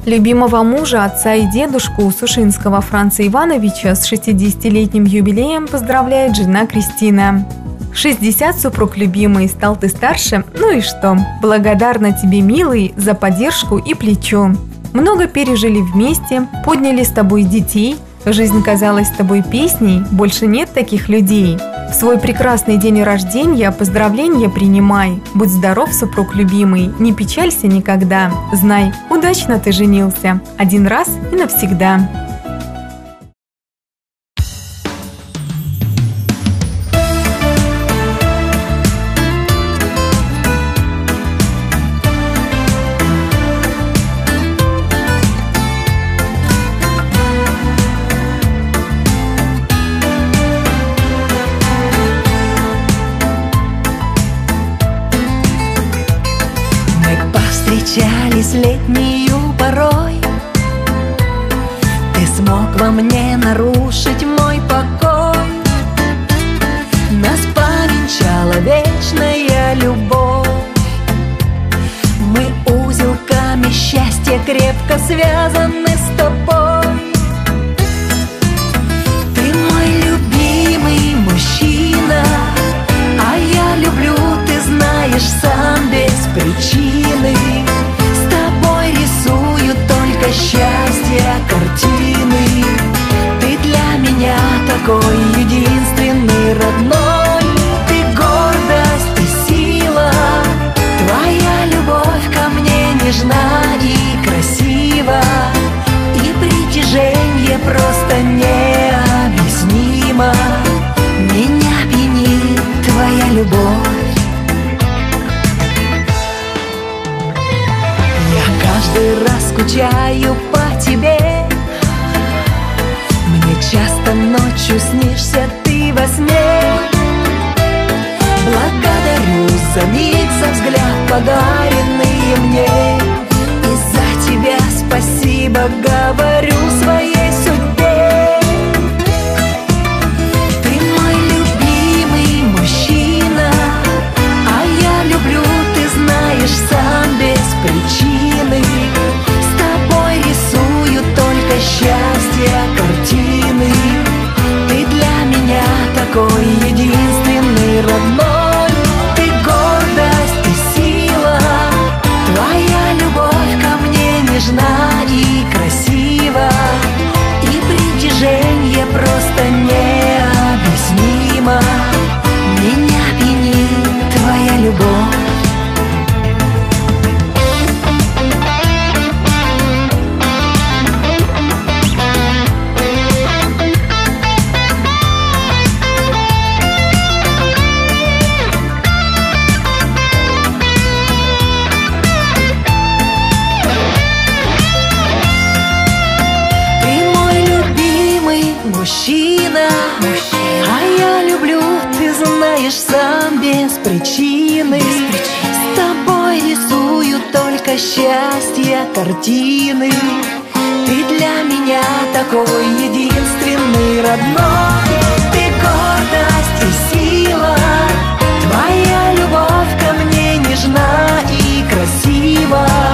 Любимого мужа, отца и дедушку Сушинского Франца Ивановича с 60-летним юбилеем поздравляет жена Кристина. 60, супруг любимый, стал ты старше, ну и что? Благодарна тебе, милый, за поддержку и плечо. Много пережили вместе, подняли с тобой детей, жизнь казалась с тобой песней, больше нет таких людей. В свой прекрасный день рождения поздравления принимай. Будь здоров, супруг любимый, не печалься никогда. Знай, удачно ты женился, один раз и навсегда. Встречались летнюю порой, ты смог во мне нарушить мой покой. Нас повенчала вечная любовь, мы узелками счастья крепко связаны с тобой. Ты мой любимый мужчина, а я люблю, ты знаешь, сам без причины. Счастья картины, ты для меня такой единственный, родной. Ты гордость и сила, твоя любовь ко мне нежна и красива, и притяжение просто необъяснимо. Меня пьянит твоя любовь. Каждый раз скучаю по тебе, мне часто ночью снишься ты во сне. Благодарю за миг, за взгляд, подаренный мне, и за тебя спасибо говорю своей судьбе. Ты мой любимый мужчина, а я люблю, ты знаешь, сам без причины. С тобой рисую только счастья картины. Ты для меня такой единственный, родной. Ты гордость и сила, твоя любовь ко мне нежна и красива, и притяжение просто необъяснимо. Меня пьянит твоя любовь. Мужчина, а я люблю, ты знаешь, сам без причины. С тобой рисую только счастья картины. Ты для меня такой единственный, родной. Ты гордость и сила, твоя любовь ко мне нежна и красива,